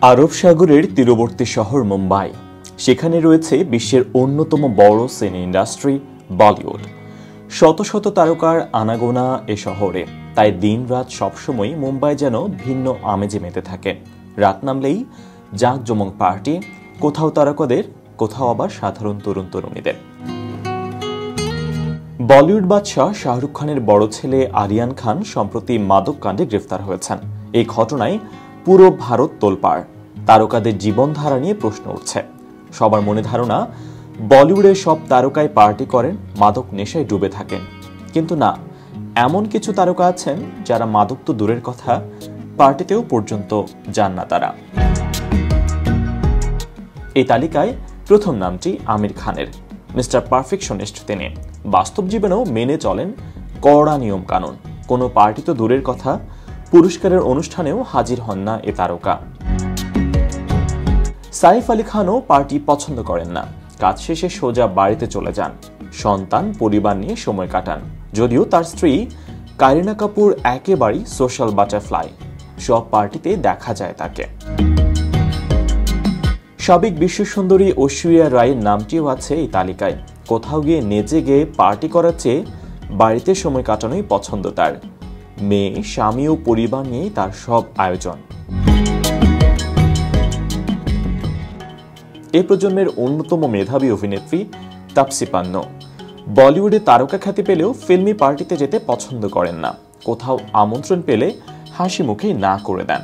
আরব সাগরের তীরবর্তী শহর মুম্বাই, সেখানে রয়েছে বিশ্বের অন্যতম বড় সিনে ইন্ডাস্ট্রি বলিউড। শত শত তারকার আনাগোনা এ শহরে, তাই দিন রাত সবসময় মুম্বাই যেন ভিন্ন আমেজে মেতে থাকে। রাত নামলেই জাঁকজমক পার্টি, কোথাও তারকাদের, কোথাও আবার সাধারণ তরুণ তরুণীদের। বলিউড বাদশাহ শাহরুখ খানের বড় ছেলে আরিয়ান খান সম্প্রতি মাদক কাণ্ডে গ্রেফতার হয়েছেন। এই ঘটনায় পুরো ভারত তোলপাড়। তারকাদের জীবনধারা নিয়ে প্রশ্ন উঠছে। সবার মনে ধারণা বলিউডের সব তারকাই পার্টি করেন, মাদক নেশায় ডুবে থাকেন। কিন্তু না, এমন কিছু তারকা আছেন যারা মাদক তো দূরের কথা, পার্টিতেও পর্যন্ত যান না তারা। এই তালিকায় প্রথম নামটি আমির খানের। মিস্টার পারফেকশনিস্ট তিনি। বাস্তব জীবনেও মেনে চলেন কড়া নিয়ম কানুন। কোনো পার্টি তো দূরের কথা, পুরস্কারের অনুষ্ঠানেও হাজির হন না এ তারকা। সাইফ আলী খানও পার্টি পছন্দ করেন না। কাজ শেষে সোজা বাড়িতে চলে যান, সন্তান পরিবার নিয়ে সময় কাটান। যদিও তার স্ত্রী কারিনা কাপুর একেবারেই সোশ্যাল বাটারফ্লাই, সব পার্টিতে দেখা যায় তাকে। সাবেক বিশ্বসুন্দরী ঐশ্বরিয়া রায়ের নামটিও আছে এই তালিকায়। কোথাও গিয়ে নেচে গিয়ে পার্টি করার চেয়ে বাড়িতে সময় কাটানোই পছন্দ তার। মেয়ে, স্বামী ও পরিবার নিয়েই তার সব আয়োজন। এই প্রজন্মের অন্যতম মেধাবী অভিনেত্রী তাপসী পান্নু। বলিউডে তারকা খ্যাতি পেলেও ফিল্মি পার্টিতে যেতে পছন্দ করেন না। কোথাও আমন্ত্রণ পেলে হাসি মুখেই না করে দেন।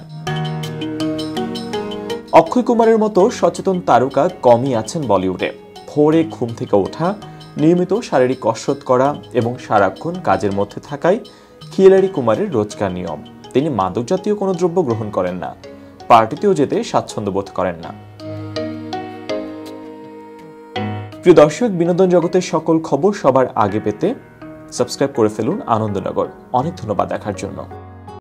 অক্ষয় কুমারের মতো সচেতন তারকা কমই আছেন বলিউডে। ভোরে ঘুম থেকে ওঠা, নিয়মিত শারীরিক কসরত করা এবং সারাক্ষণ কাজের মধ্যে থাকাই খিলাড়ি কুমারের রোজকার নিয়ম। তিনি মাদক জাতীয় কোনো দ্রব্য গ্রহণ করেন না, পার্টিতেও যেতে স্বাচ্ছন্দ্য বোধ করেন না। প্রিয় দর্শক, বিনোদন জগতের সকল খবর সবার আগে পেতে সাবস্ক্রাইব করে ফেলুন আনন্দনগর। অনেক ধন্যবাদ দেখার জন্য।